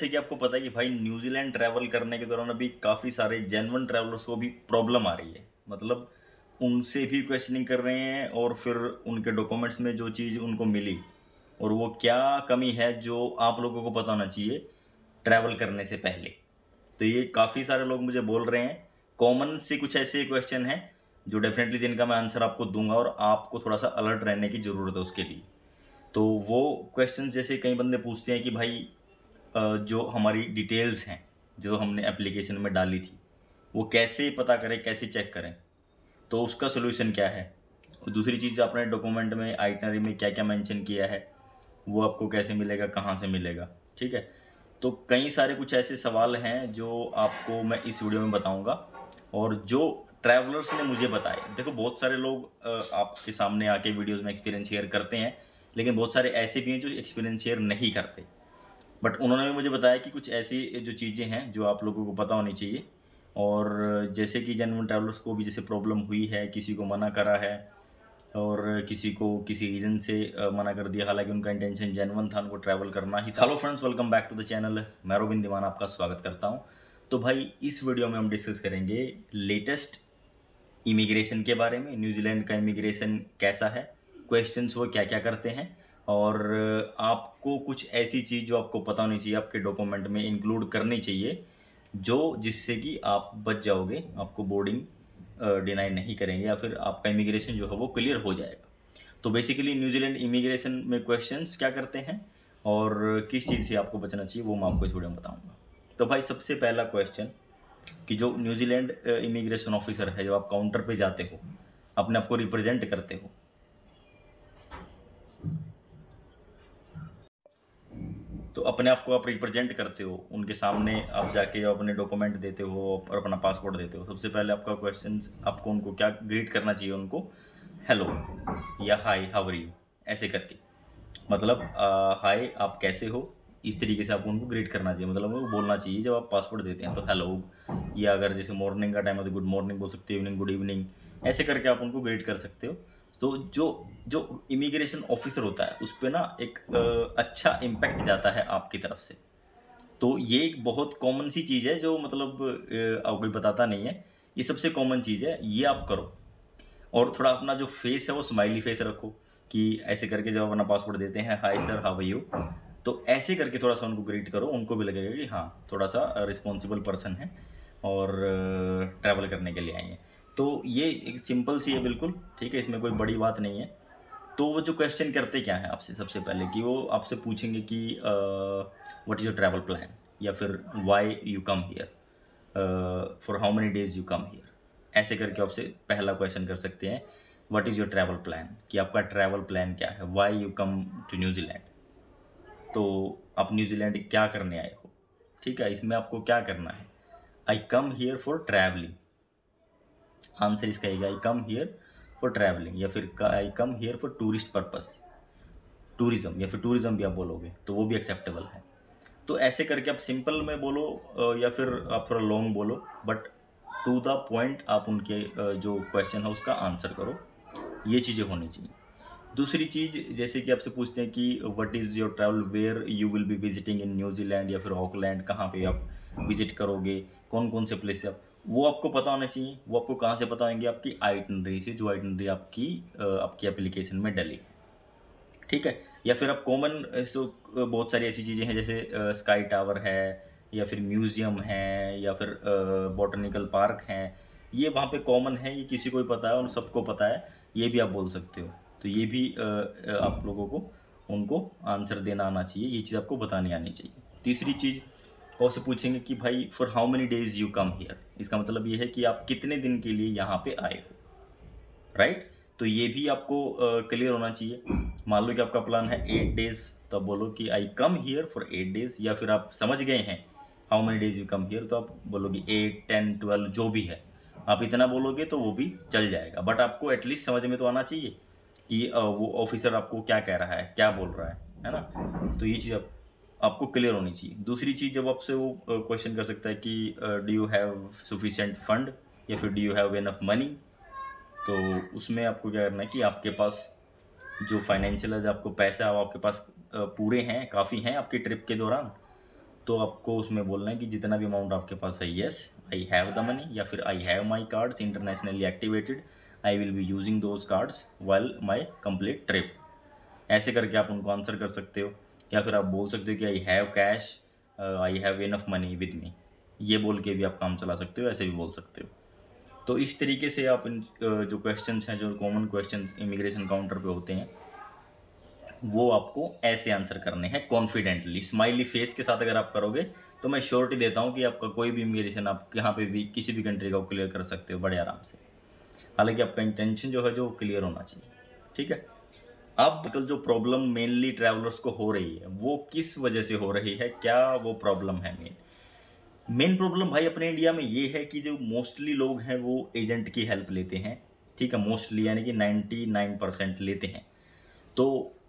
जैसे कि आपको पता है कि भाई न्यूजीलैंड ट्रैवल करने के दौरान अभी काफ़ी सारे जेन्युइन ट्रैवलर्स को भी प्रॉब्लम आ रही है। मतलब उनसे भी क्वेश्चनिंग कर रहे हैं और फिर उनके डॉक्यूमेंट्स में जो चीज़ उनको मिली और वो क्या कमी है जो आप लोगों को पता होना चाहिए ट्रैवल करने से पहले। तो ये काफ़ी सारे लोग मुझे बोल रहे हैं, कॉमन से कुछ ऐसे क्वेश्चन हैं जो डेफिनेटली जिनका मैं आंसर आपको दूंगा और आपको थोड़ा सा अलर्ट रहने की ज़रूरत है उसके लिए। तो वो क्वेश्चंस जैसे कई बंदे पूछते हैं कि भाई जो हमारी डिटेल्स हैं जो हमने एप्लीकेशन में डाली थी वो कैसे पता करें, कैसे चेक करें, तो उसका सोल्यूशन क्या है। और दूसरी चीज़, आपने डॉक्यूमेंट में आइटनरी में क्या क्या मेंशन किया है वो आपको कैसे मिलेगा, कहाँ से मिलेगा। ठीक है, तो कई सारे कुछ ऐसे सवाल हैं जो आपको मैं इस वीडियो में बताऊंगा और जो ट्रैवलर्स ने मुझे बताए। देखो बहुत सारे लोग आपके सामने आके वीडियोस में एक्सपीरियंस शेयर करते हैं, लेकिन बहुत सारे ऐसे भी हैं जो एक्सपीरियंस शेयर नहीं करते। बट उन्होंने भी मुझे बताया कि कुछ ऐसी जो चीज़ें हैं जो आप लोगों को पता होनी चाहिए। और जैसे कि जेन्युइन ट्रैवलर्स को भी जैसे प्रॉब्लम हुई है, किसी को मना करा है और किसी को किसी रीज़न से मना कर दिया, हालांकि उनका इंटेंशन जेन्युइन था, उनको ट्रैवल करना ही था। Hello friends, welcome back to the channel. मैं रोबिन दीवान आपका स्वागत करता हूं। तो भाई इस वीडियो में हम डिस्कस करेंगे लेटेस्ट इमिग्रेशन के बारे में। न्यूजीलैंड का इमिग्रेशन कैसा है, क्वेश्चंस वो क्या क्या करते हैं, और आपको कुछ ऐसी चीज़ जो आपको पता होनी चाहिए, आपके डॉक्यूमेंट में इंक्लूड करनी चाहिए जो जिससे कि आप बच जाओगे, आपको बोर्डिंग डिनाई नहीं करेंगे या फिर आपका इमिग्रेशन जो है वो क्लियर हो जाएगा। तो बेसिकली न्यूजीलैंड इमिग्रेशन में क्वेश्चंस क्या करते हैं और किस चीज़ से आपको बचना चाहिए वो मैं आपको इस वीडियो में बताऊंगा। तो भाई सबसे पहला क्वेश्चन कि जो न्यूजीलैंड इमिग्रेशन ऑफिसर है, जब आप काउंटर पे जाते हो, अपने आप को रिप्रेजेंट करते हो, तो अपने आप को आप रिप्रेजेंट करते हो उनके सामने, आप जाके अपने डॉक्यूमेंट देते हो और अपना पासपोर्ट देते हो। सबसे पहले आपका क्वेश्चन, आपको उनको क्या ग्रीट करना चाहिए, उनको हेलो या हाय हाउ आर यू ऐसे करके। मतलब हाय आप कैसे हो, इस तरीके से आपको उनको ग्रीट करना चाहिए। मतलब उनको बोलना चाहिए जब आप पासपोर्ट देते हैं तो हेलो, या अगर जैसे मॉर्निंग का टाइम है तो गुड मॉर्निंग बोल सकते हो, इवनिंग गुड इवनिंग, ऐसे करके आप उनको ग्रीट कर सकते हो। तो जो जो इमिग्रेशन ऑफिसर होता है उस पर ना एक अच्छा इम्पैक्ट जाता है आपकी तरफ से। तो ये एक बहुत कॉमन सी चीज़ है जो मतलब आपको कोई बताता नहीं है, ये सबसे कॉमन चीज़ है, ये आप करो। और थोड़ा अपना जो फेस है वो स्माइली फेस रखो, कि ऐसे करके जब अपना पासपोर्ट देते हैं hi sir how are you, तो ऐसे करके थोड़ा सा उनको ग्रीट करो, उनको भी लगेगा कि हाँ थोड़ा सा रिस्पॉन्सिबल पर्सन है और ट्रैवल करने के लिए आए हैं। तो ये एक सिंपल सी है बिल्कुल, ठीक है, इसमें कोई बड़ी बात नहीं है। तो वो जो क्वेश्चन करते क्या है आपसे, सबसे पहले कि वो आपसे पूछेंगे कि what is your travel plan, या फिर why you come here, for how many days you come here. ऐसे करके आपसे पहला क्वेश्चन कर सकते हैं, what is your travel plan, कि आपका ट्रैवल प्लान क्या है, why you come to New Zealand. तो आप न्यूजीलैंड क्या करने आए हो, ठीक है, इसमें आपको क्या करना है। I come here for travelling, answer इसका आएगा I come here for travelling, या फिर I come here for tourist purpose, tourism, या फिर टूरिज्म भी आप बोलोगे तो वो भी एक्सेप्टेबल है। तो ऐसे करके आप सिंपल में बोलो या फिर आप थोड़ा लॉन्ग बोलो, बट टू द पॉइंट आप उनके जो क्वेश्चन है उसका आंसर करो। ये चीज़ें होनी चाहिए। दूसरी चीज़, जैसे कि आपसे पूछते हैं कि what is your travel, where you will be visiting in New Zealand या फिर ऑकलैंड, कहाँ पे आप विजिट करोगे, कौन कौन से प्लेस आप, वो आपको पता होना चाहिए। वो आपको कहाँ से पता होंगे, आपकी आइटनरी से, जो आइटनरी आपकी एप्लीकेशन में डली है, ठीक है। या फिर आप कॉमन सो बहुत सारी ऐसी चीज़ें हैं जैसे स्काई टावर है, या फिर म्यूज़ियम है, या फिर बॉटनिकल पार्क हैं, ये वहाँ पे कॉमन है, ये किसी को भी पता है और सबको पता है, ये भी आप बोल सकते हो। तो ये भी आप लोगों को उनको आंसर देना आना चाहिए, ये चीज़ आपको बतानी आनी चाहिए। तीसरी चीज़, और से पूछेंगे कि भाई for how many days you come here, इसका मतलब ये है कि आप कितने दिन के लिए यहाँ पे आए हो, राइट। तो ये भी आपको क्लियर होना चाहिए। मान लो कि आपका प्लान है 8 डेज, तो आप बोलो कि I come here for 8 days, या फिर आप समझ गए हैं how many days you come here, तो आप बोलोगे 8, 10, 12 जो भी है, आप इतना बोलोगे तो वो भी चल जाएगा। बट आपको एटलीस्ट समझ में तो आना चाहिए कि वो ऑफिसर आपको क्या कह रहा है, क्या बोल रहा है ना। तो ये चीज़ आपको क्लियर होनी चाहिए। दूसरी चीज़, जब आपसे वो क्वेश्चन कर सकता है कि do you have sufficient fund, या फिर do you have enough money, तो उसमें आपको क्या करना है कि आपके पास जो फाइनेंशियल है, जो आपको पैसा है वो आपके पास पूरे हैं, काफ़ी हैं आपकी ट्रिप के दौरान। तो आपको उसमें बोलना है कि जितना भी अमाउंट आपके पास है, yes I have the money, या फिर I have my cards internationally activated, I will be using those cards while my complete trip. ऐसे करके आप उनको आंसर कर सकते हो। या फिर आप बोल सकते हो कि I have cash, I have enough money with me, ये बोल के भी आप काम चला सकते हो, ऐसे भी बोल सकते हो। तो इस तरीके से आप इन जो क्वेश्चंस हैं, जो कॉमन क्वेश्चंस इमिग्रेशन काउंटर पे होते हैं, वो आपको ऐसे आंसर करने हैं कॉन्फिडेंटली। स्माइली फेस के साथ अगर आप करोगे तो मैं श्योरिटी देता हूँ कि आपका कोई भी इमिग्रेशन आप यहाँ पे भी किसी भी कंट्री का क्लियर कर सकते हो बड़े आराम से। हालांकि आपका इंटेंशन जो है जो क्लियर होना चाहिए। ठीक है। अब कल जो प्रॉब्लम मेनली ट्रैवलर्स को हो रही है वो किस वजह से हो रही है, क्या वो प्रॉब्लम है? मेन प्रॉब्लम भाई अपने इंडिया में ये है कि जो मोस्टली लोग हैं वो एजेंट की हेल्प लेते हैं। ठीक है, मोस्टली यानी कि 99% लेते हैं। तो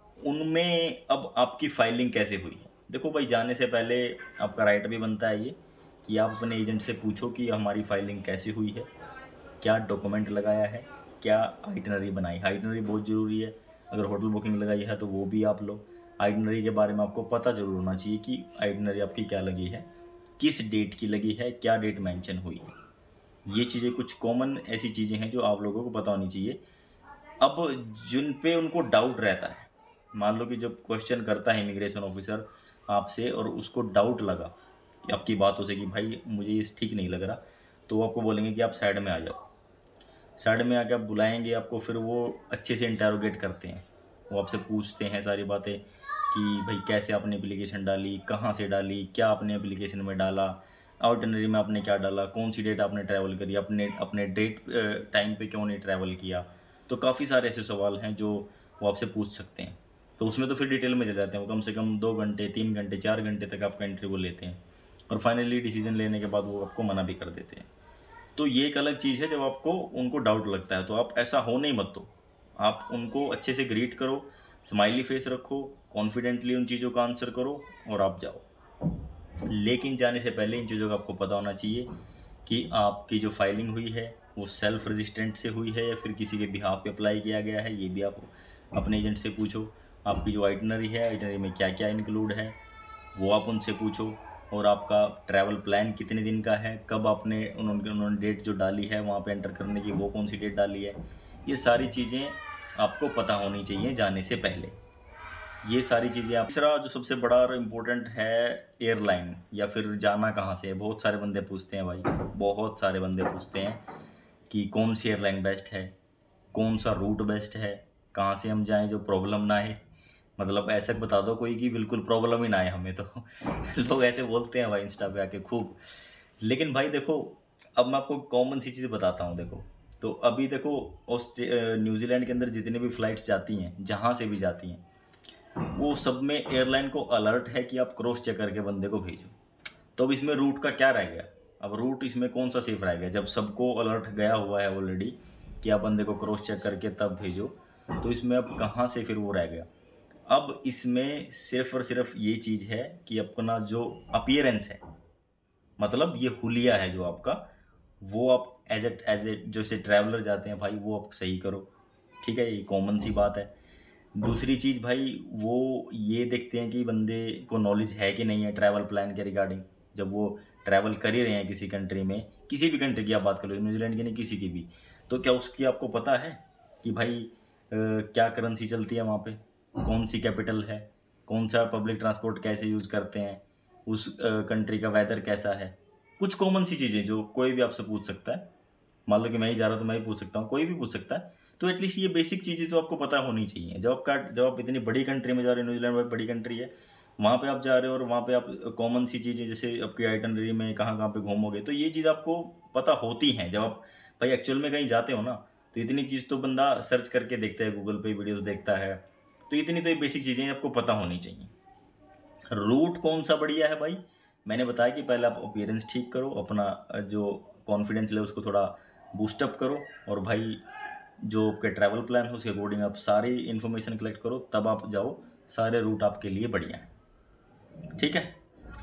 उनमें अब आपकी फाइलिंग कैसे हुई है? देखो भाई, जाने से पहले आपका राइट भी बनता है ये कि आप अपने एजेंट से पूछो कि हमारी फाइलिंग कैसे हुई है, क्या डॉक्यूमेंट लगाया है, क्या आइटनरी बनाई। आइटनरी बहुत ज़रूरी है। अगर होटल बुकिंग लगाई है तो वो भी आप लो। आइटनरी के बारे में आपको पता ज़रूर होना चाहिए कि आइटनरी आपकी क्या लगी है, किस डेट की लगी है, क्या डेट मेंशन हुई है। ये चीज़ें कुछ कॉमन ऐसी चीज़ें हैं जो आप लोगों को पता होनी चाहिए। अब जिन पे उनको डाउट रहता है, मान लो कि जब क्वेश्चन करता है इमिग्रेशन ऑफिसर आपसे और उसको डाउट लगा कि आपकी बातों से कि भाई मुझे ये ठीक नहीं लग रहा, तो वो आपको बोलेंगे कि आप साइड में आ जाओ। साइड में आके आप बुलाएंगे आपको, फिर वो अच्छे से इंटरोगेट करते हैं। वो आपसे पूछते हैं सारी बातें कि भाई कैसे आपने एप्लीकेशन डाली, कहाँ से डाली, क्या आपने एप्लीकेशन में डाला, आउटनरी में आपने क्या डाला, कौन सी डेट आपने ट्रैवल करी, अपने अपने डेट टाइम पे क्यों नहीं ट्रैवल किया। तो काफ़ी सारे ऐसे सवाल हैं जो वो आपसे पूछ सकते हैं। तो उसमें तो फिर डिटेल में चले जाते हैं वो, कम से कम 2 घंटे 3 घंटे 4 घंटे तक आपका इंटरव्यू लेते हैं, और फाइनली डिसीजन लेने के बाद वो आपको मना भी कर देते हैं। तो ये एक अलग चीज़ है जब आपको उनको डाउट लगता है, तो आप ऐसा होने ही मत दो। आप उनको अच्छे से ग्रीट करो, स्माइली फेस रखो, कॉन्फिडेंटली उन चीज़ों का आंसर करो और आप जाओ। लेकिन जाने से पहले इन चीज़ों का आपको पता होना चाहिए कि आपकी जो फाइलिंग हुई है वो सेल्फ रजिस्टेंट से हुई है या फिर किसी के बिहाफ पे अप्लाई किया गया है। ये भी आप अपने एजेंट से पूछो। आपकी जो आइटनरी है, आइटनरी में क्या क्या इंक्लूड है, वो आप उनसे पूछो। और आपका ट्रैवल प्लान कितने दिन का है, कब आपने उन्होंने डेट जो डाली है वहाँ पे एंटर करने की, वो कौन सी डेट डाली है, ये सारी चीज़ें आपको पता होनी चाहिए जाने से पहले। ये सारी चीज़ें आप। तीसरा जो सबसे बड़ा और इम्पोर्टेंट है, एयरलाइन या फिर जाना कहाँ से है। बहुत सारे बंदे पूछते हैं भाई, बहुत सारे बंदे पूछते हैं कि कौन सी एयरलाइन बेस्ट है, कौन सा रूट बेस्ट है, कहाँ से हम जाएं जो प्रॉब्लम ना आए। मतलब ऐसा बता दो कोई कि बिल्कुल प्रॉब्लम ही ना आए हमें तो लोग ऐसे बोलते हैं भाई इंस्टा पे आके खूब। लेकिन भाई देखो, अब मैं आपको कॉमन सी चीज़ बताता हूँ। देखो, तो अभी देखो न्यूजीलैंड के अंदर जितनी भी फ़्लाइट्स जाती हैं, जहाँ से भी जाती हैं, वो सब में एयरलाइन को अलर्ट है कि आप क्रॉस चेक करके बंदे को भेजो। तो अब इसमें रूट का क्या रह गया? अब रूट इसमें कौन सा सेफ रह गया जब सबको अलर्ट गया हुआ है ऑलरेडी कि आप बंदे को क्रॉस चेक करके तब भेजो। तो इसमें अब कहाँ से फिर वो रह गया? अब इसमें सिर्फ और सिर्फ ये चीज़ है कि अपना जो अपीयरेंस है, मतलब ये हुलिया है जो आपका, वो आप एज ए जैसे ट्रैवलर जाते हैं भाई, वो आप सही करो। ठीक है, ये कॉमन सी बात है। दूसरी चीज़ भाई, वो ये देखते हैं कि बंदे को नॉलेज है कि नहीं है ट्रैवल प्लान के रिगार्डिंग। जब वो ट्रैवल कर ही रहे हैं किसी कंट्री में, किसी भी कंट्री की आप बात कर लो, न्यूजीलैंड की नहीं किसी की भी, तो क्या उसकी आपको पता है कि भाई क्या करेंसी चलती है वहाँ पे, कौन सी कैपिटल है, कौन सा पब्लिक ट्रांसपोर्ट कैसे यूज़ करते हैं, उस कंट्री का वेदर कैसा है। कुछ कॉमन सी चीज़ें जो कोई भी आपसे पूछ सकता है। मान लो कि मैं ही जा रहा हूँ तो मैं ही पूछ सकता हूँ, कोई भी पूछ सकता है। तो एटलीस्ट ये बेसिक चीज़ें तो आपको पता होनी चाहिए। जब आप इतनी बड़ी कंट्री में जा रहे हो, न्यूजीलैंड बहुत बड़ी कंट्री है, वहाँ पे आप जा रहे हो और वहाँ पे आप कॉमन सी चीज़ें जैसे आपकी आइटनरी में कहाँ कहाँ पे घूमोगे, तो ये चीज़ आपको पता होती हैं। जब आप भाई एक्चुअल में कहीं जाते हो ना, तो इतनी चीज़ तो बंदा सर्च करके देखता है, गूगल पे वीडियोज़ देखता है। तो इतनी तो ये बेसिक चीज़ें आपको पता होनी चाहिए। रूट कौन सा बढ़िया है भाई? मैंने बताया कि पहले आप अपीयरेंस ठीक करो, अपना जो कॉन्फिडेंस लेवल उसको थोड़ा बूस्टअप करो, और भाई जो आपके ट्रैवल प्लान हो उसके अकॉर्डिंग आप सारी इन्फॉर्मेशन कलेक्ट करो, तब आप जाओ। सारे रूट आपके लिए बढ़िया है। ठीक है।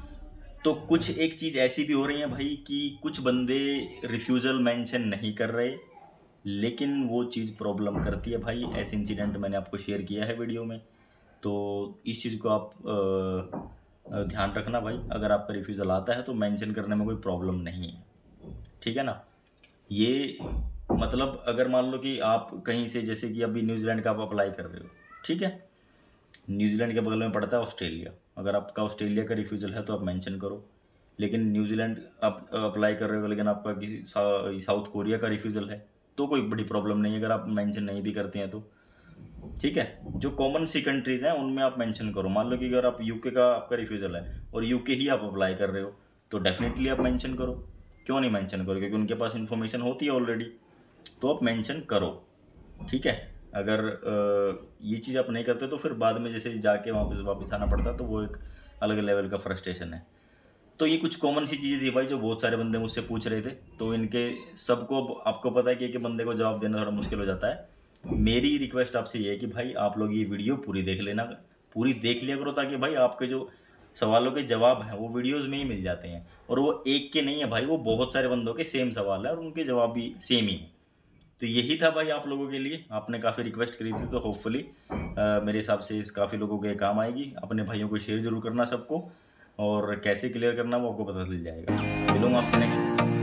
तो कुछ एक चीज़ ऐसी भी हो रही है भाई कि कुछ बंदे रिफ्यूज़ल मेंशन नहीं कर रहे, लेकिन वो चीज़ प्रॉब्लम करती है भाई। ऐसे इंसिडेंट मैंने आपको शेयर किया है वीडियो में। तो इस चीज़ को आप ध्यान रखना भाई, अगर आपका रिफ्यूज़ल आता है तो मेंशन करने में कोई प्रॉब्लम नहीं है, ठीक है ना। ये मतलब अगर मान लो कि आप कहीं से, जैसे कि अभी न्यूजीलैंड का आप अप्लाई कर रहे हो, ठीक है, न्यूजीलैंड के बगल में पड़ता है ऑस्ट्रेलिया, अगर आपका ऑस्ट्रेलिया का रिफ्यूज़ल है तो आप मेंशन करो। लेकिन न्यूजीलैंड आप अप्लाई कर रहे हो लेकिन आपका किसी साउथ कोरिया का रिफ्यूज़ल है तो कोई बड़ी प्रॉब्लम नहीं है अगर आप मेंशन नहीं भी करते हैं तो, ठीक है। जो कॉमन सी कंट्रीज़ हैं उनमें आप मेंशन करो। मान लो कि अगर आप यूके का आपका रिफ्यूज़ल है और यूके ही आप अप्लाई कर रहे हो तो डेफिनेटली आप मेंशन करो। क्यों नहीं मेंशन करो? क्योंकि उनके पास इन्फॉर्मेशन होती है ऑलरेडी, तो आप मेंशन करो, ठीक है। अगर ये चीज़ आप नहीं करते तो फिर बाद में जैसे जाके वापस आना पड़ता, तो वो एक अलग लेवल का फ्रस्ट्रेशन है। तो ये कुछ कॉमन सी चीज़ें थी भाई जो बहुत सारे बंदे मुझसे पूछ रहे थे, तो इनके सबको आपको पता है कि एक बंदे को जवाब देना थोड़ा मुश्किल हो जाता है। मेरी रिक्वेस्ट आपसे ये है कि भाई आप लोग ये वीडियो पूरी देख लेना, पूरी देख लिया करो, ताकि भाई आपके जो सवालों के जवाब हैं वो वीडियोस में ही मिल जाते हैं। और वो एक के नहीं है भाई, वो बहुत सारे बंदों के सेम सवाल है और उनके जवाब भी सेम ही हैं। तो यही था भाई आप लोगों के लिए, आपने काफ़ी रिक्वेस्ट करी थी, तो होपफुली मेरे हिसाब से इस काफ़ी लोगों के काम आएगी। अपने भाइयों को शेयर ज़रूर करना सबको, और कैसे क्लियर करना वो आपको पता चल जाएगा। मिलूंगा आपसे नेक्स्ट।